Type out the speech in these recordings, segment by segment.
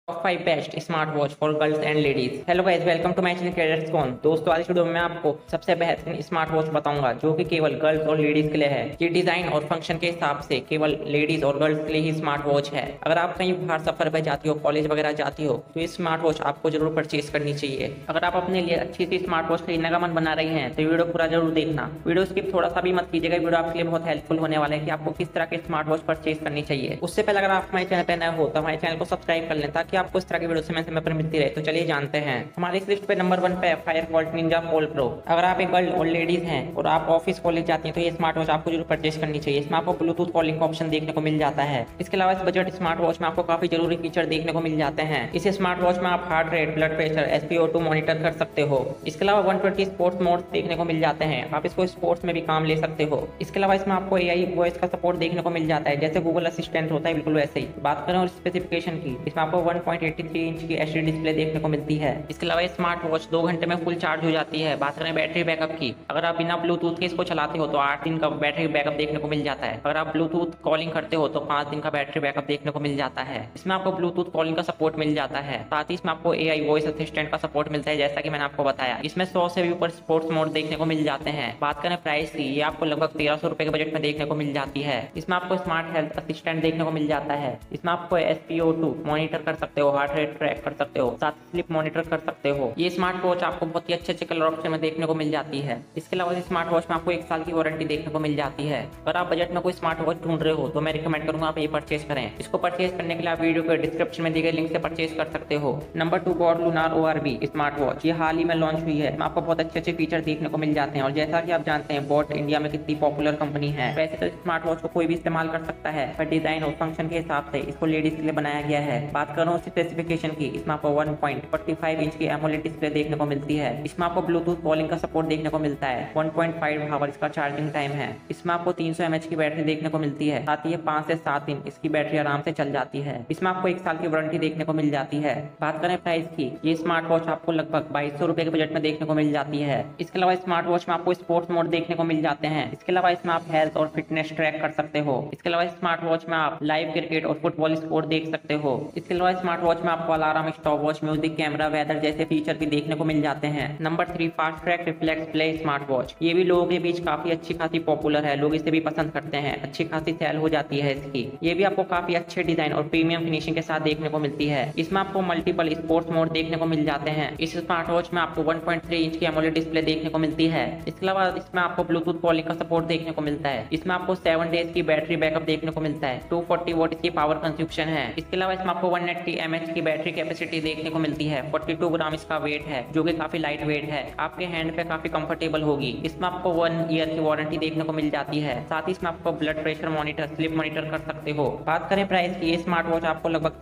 Top 5 best smart watch for girls and ladies. Hello guys, welcome to my channel Cadets Con. दोस्तों, आज video में मैं आपको सबसे बेहतरीन स्मार्ट वॉच बताऊंगा जो कि केवल गर्ल्स और लेडीज के लिए है। ये डिजाइन और फंक्शन के हिसाब से केवल लेडीज और गर्ल्स के लिए ही स्मार्ट वॉच है। अगर आप कहीं बाहर सफर पर जाती हो, कॉलेज वगैरह जाती हो, तो ये स्मार्ट वॉच आपको जरूर परचेज करनी चाहिए। अगर आप अपने लिए अच्छी सी स्मार्ट वॉच खरीदने का मन बना रही हैं तो वीडियो पूरा जरूर देखना। वीडियो स्किप थोड़ा सा भी मत कीजिएगा। वीडियो आपके लिए बहुत हेल्पफुल होने वाला है कि आपको किस तरह के स्मार्ट वॉच परचेज करनी चाहिए। उससे पहले अगर आप हमारे चैनल पर नए हो तो हमारे चैनल को सब्सक्राइब कर लें ताकि आपको इस तरह की वीडियो समय पर मिलती रहे। तो चलिए जानते हैं। हमारी इस लिस्ट पे नंबर 1 पे है फायरवॉल्ट निंजा फोल्ड प्रो। अगर आप एक गर्ल और लेडीज हैं और आप ऑफिस कॉलेज जाती हैं तो ये स्मार्ट वॉच आपको जरूर परचेज करनी चाहिए। इसमें आपको ब्लूटूथ कॉलिंग का ऑप्शन देखने को मिल जाता है। इसके अलावा इस बजट स्मार्ट वॉच में आपको काफी जरूरी फीचर देखने को मिल जाते हैं। इस स्मार्ट वॉच में आप heart rate, blood pressure, SpO2 monitor कर सकते हो। इसके अलावा 120 स्पोर्ट्स मोड देखने को मिल जाते हैं। आप इसको स्पोर्ट्स में भी काम ले सकते हो। इसके अलावा इसमें आपको AI वॉइस का सपोर्ट देखने को मिल जाता है, जैसे गूगल असिस्टेंट होता है बिल्कुल वैसे ही। बात करें और स्पेसिफिकेशन की, इसमें आपको 1.83 इंच की HD डिस्प्ले देखने को मिलती है। इसके अलावा स्मार्ट वॉच 2 घंटे में फुल चार्ज हो जाती है। बात करें बैटरी बैकअप की, अगर आप बिना ब्लूटूथ के इसको चलाते हो तो 8 दिन का बैटरी बैकअप देखने को मिल जाता है। अगर आप ब्लूटूथ कॉलिंग करते हो तो 5 दिन का बैटरी बैकअप देखने को मिल जाता है। इसमें आपको ब्लूटूथ कॉलिंग का सपोर्ट मिल जाता है। साथ ही इसमें आपको AI वॉइस असिस्टेंट का सपोर्ट मिलता है, जैसा कि मैंने आपको बताया। इसमें 100 से भी ऊपर स्पोर्ट्स मोड देखने को मिल जाते हैं। बात करें प्राइस की, ये आपको लगभग 1300 रुपए के बजट में देखने को मिल जाती है। इसमें आपको स्मार्ट हेल्थ असिस्टेंट देखने को मिल जाता है। इसमें आपको SpO2 मॉनिटर कर सकते हो, हार्ट रेट ट्रैक कर सकते हो, साथ स्लिप मॉनिटर कर सकते हो। ये स्मार्ट वॉच आपको बहुत ही अच्छे कलर ऑप्शन में देखने को मिल जाती है। इसके अलावा इस स्मार्ट वॉच में आपको 1 साल की वारंटी देखने को मिल जाती है। अगर आप बजट में कोई स्मार्ट वॉच ढूंढ रहे हो तो मैं रिकमेंड करूंगा आप ये परचेज करें। इसको परचेज करने के लिए आप वीडियो के डिस्क्रिप्शन में दी गई लिंक से परचेज कर सकते हो। Number 2 boAt Lunar ORB smart watch. ये हाल ही में लॉन्च हुई है। आपको बहुत अच्छे फीचर देखने को मिल जाते हैं। और जैसा कि आप जानते हैं बॉट इंडिया में कितनी पॉपुलर कंपनी है। वैसे तो स्मार्ट वॉच को कोई भी इस्तेमाल कर सकता है, पर डिजाइन और फंक्शन के हिसाब से इसको लेडीज के लिए बनाया गया है। बात करूं स्पेसिफिकेशन की, इसमें आपको 1.45 इंच की AMOLED डिस्प्ले देखने को मिलती है। इसमें आपको ब्लूटूथ कॉलिंग का सपोर्ट देखने को मिलता है। 1.5 आवर इसका चार्जिंग टाइम है। इसमें आपको 300 mAh की बैटरी देखने को मिलती है। साथ ही 5 से 7 दिन इसकी बैटरी आराम से चल जाती है। इसमें आपको 1 साल की वारंटी देखने को मिल जाती है। बात करें प्राइस की, ये स्मार्ट वॉच आपको लगभग 2200 रुपए के बजट में देखने को मिल जाती है। इसके अलावा स्मार्ट वॉच में आपको स्पोर्ट्स मोड देखने को मिल जाते हैं। इसके अलावा इसमें आप हेल्थ और फिटनेस ट्रैक कर सकते हो। इसके अलावा स्मार्ट वॉच में आप लाइव क्रिकेट और फुटबॉल स्कोर देख सकते हो। इसके अलावा स्मार्ट वॉच में आपको alarm, stop watch, music, camera, weather जैसे फीचर भी देखने को मिल जाते हैं। Number 3 Fastrack reflex play smart watch. ये भी लोगों के बीच काफी अच्छी खासी पॉपुलर है। लोग इसे भी पसंद करते हैं। अच्छी खासी सेल हो जाती है इसकी। ये भी आपको काफी अच्छे डिजाइन और प्रीमियम फिनिशिंग के साथ देखने को मिलती है। इसमें आपको मल्टीपल स्पोर्ट्स मोड देखने को मिल जाते हैं। इस स्मार्ट वॉच में आपको 1.3 इंच की AMOLED डिस्प्ले देखने को मिलती है। इसके अलावा इसमें आपको ब्लूटूथ कॉलिंग का सपोर्ट देखने को मिलता है। इसमें आपको 7 डेज की बैटरी बैकअप देखने को मिलता है। 240 वॉट इसकी पावर कंज्यूप्शन है। इसके अलावा इसमें आपको 180 mAh की बैटरी कैपेसिटी देखने को मिलती है। 42 ग्राम इसका वेट है, जो कि काफी लाइट वेट है। आपके हैंड पे काफी कंफर्टेबल होगी। इसमें आपको 1 ईयर की वारंटी देखने को मिल जाती है। साथ ही इसमें आपको blood pressure monitor, sleep monitor कर सकते हो। बात करें प्राइस की, ये स्मार्ट वॉच आपको लगभग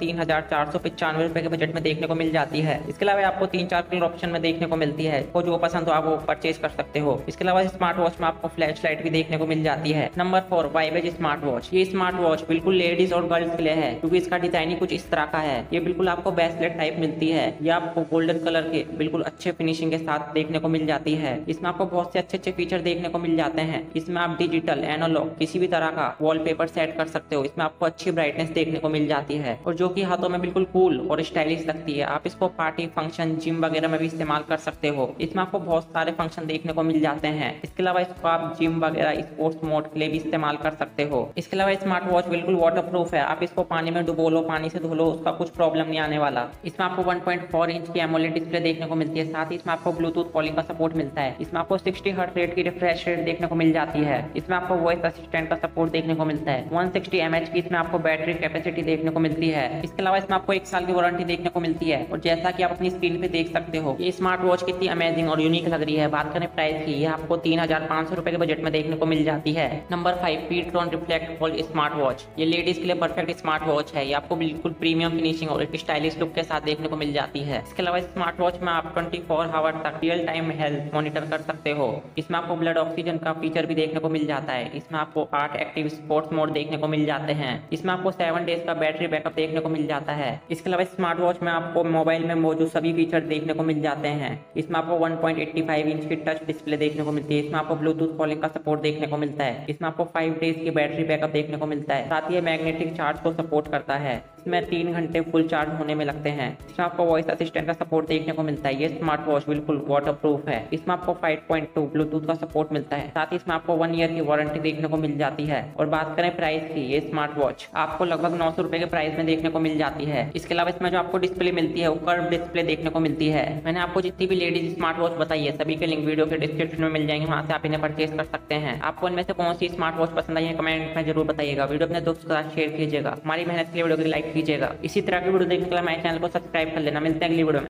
3495 रुपए के बजट में देखने को मिल जाती है। इसके अलावा आपको 3-4 कलर ऑप्शन में देखने को मिलती है। तो जो पसंद हो आप वो परचेज कर सकते हो। इसके अलावा स्मार्ट वॉच में आपको फ्लैश लाइट भी देखने को मिल जाती है। नंबर 4 वाइबेज स्मार्ट वॉच। ये स्मार्ट वॉच बिल्कुल लेडीज और गर्ल्स के लिए है, क्योंकि इसका डिजाइन ही कुछ इस तरह का है। ये बिल्कुल आपको ब्रेसलेट टाइप मिलती है। ये आपको गोल्डन कलर के बिल्कुल अच्छे फिनिशिंग के साथ देखने को मिल जाती है। इसमें आपको बहुत से अच्छे फीचर देखने को मिल जाते हैं। इसमें आप डिजिटल, एनालॉग किसी भी तरह का वॉलपेपर सेट कर सकते हो। इसमें आपको अच्छी ब्राइटनेस देखने को मिल जाती है और जो कि हाथों में बिल्कुल कूल और स्टाइलिश लगती है। आप इसको पार्टी, फंक्शन, जिम वगैरह में भी इस्तेमाल कर सकते हो। इसमें आपको बहुत सारे फंक्शन देखने को मिल जाते हैं। इसके अलावा इसको आप जिम वगैरह, स्पोर्ट्स मोड के लिए भी इस्तेमाल कर सकते हो। इसके अलावा स्मार्ट वॉच बिल्कुल वाटरप्रूफ है। आप इसको पानी में डुबो लो, पानी से धो लो, उसका कुछ प्रॉब्लम नहीं आने वाला। इसमें आपको 1.4 इंच की AMOLED डिस्प्ले देखने को मिलती है। साथ ही इसमें आपको ब्लूटूथ कॉलिंग का सपोर्ट मिलता है। इसमें आपको 60 हर्ट्ज रेट की रिफ्रेश रेट देखने को मिल जाती है। इसमें आपको वॉइस असिस्टेंट का सपोर्ट देखने को मिलता है। 160 mAh की इसमें आपको बैटरी कैपेसिटी देखने को मिलती है। इसके अलावा इसमें आपको 1 साल की वारंटी देखने को मिलती है। और जैसा कि आप अपनी स्क्रीन पे देख सकते हो, ये स्मार्ट वॉच कितनी अमेजिंग और यूनिक लग रही है। बात करें प्राइस की, ये आपको 3500 रुपए के बजट में देखने को मिल जाती है। Number 5 pTron reflect fold smart watch. ये लेडीज के लिए परफेक्ट स्मार्ट वॉच है। ये आपको बिल्कुल प्रीमियम फिनिशिंग और एक स्टाइलिश लुक के साथ देखने को मिल जाती है। इसके अलावा स्मार्ट वॉच में आप 24 आवर तक रियल टाइम हेल्थ मॉनिटर कर सकते हो। इसमें आपको ब्लड ऑक्सीजन का फीचर भी देखने को मिल जाता है। इसमें आपको 8 एक्टिव स्पोर्ट्स मोड देखने को मिल जाते हैं। इसमें आपको 7 डेज का बैटरी बैकअप देखने को मिल जाता है। इसके अलावा स्मार्ट वॉच में आपको मोबाइल में मौजूद सभी फीचर देखने को मिल जाते हैं। इसमें आपको 1.85 इंच की टच डिस्प्ले देखने को मिलती है। इसमें आपको ब्लूटूथ कॉलिंग का सपोर्ट देखने को मिलता है। इसमें आपको 5 डेज की बैटरी बैकअप देखने को मिलता है। साथ ही मैग्नेटिक चार्ज को सपोर्ट करता है। इसमें 3 घंटे फुल चार्ज होने में लगते हैं। इसमें आपको वॉइस असिस्टेंट का सपोर्ट देखने को मिलता है। ये स्मार्ट वॉच बिल्कुल वाटर प्रूफ है। इसमें आपको 5.2 ब्लूटूथ का सपोर्ट मिलता है। साथ ही इसमें आपको 1 ईयर की वारंटी देखने को मिल जाती है। और बात करें प्राइस की, ये स्मार्ट वॉच आपको लगभग 900 रुपए के प्राइस में देखने को मिल जाती है। इसके अलावा इसमें जो आपको डिस्प्ले मिलती है वो कर्व डिस्प्ले देखने को मिलती है। मैंने आपको जितनी भी लेडीज स्मार्ट वॉच बताई है सभी के लिंक वीडियो के डिस्क्रिप्शन में मिल जाएंगे, वहां से आप इन्हें परचेज कर सकते हैं। आपको इनमें से कौन सी स्मार्ट वॉच पसंद आई है कमेंट में जरूर बताइएगा। वीडियो अपने दोस्तों के साथ शेयर कीजिएगा। हमारी मेहनत के लिए वीडियो को लाइक कीजिएगा। इसी तरह की वीडियो देखने के लिए हमारे चैनल को सब्सक्राइब कर लेना। मिलते हैं अगली वीडियो में।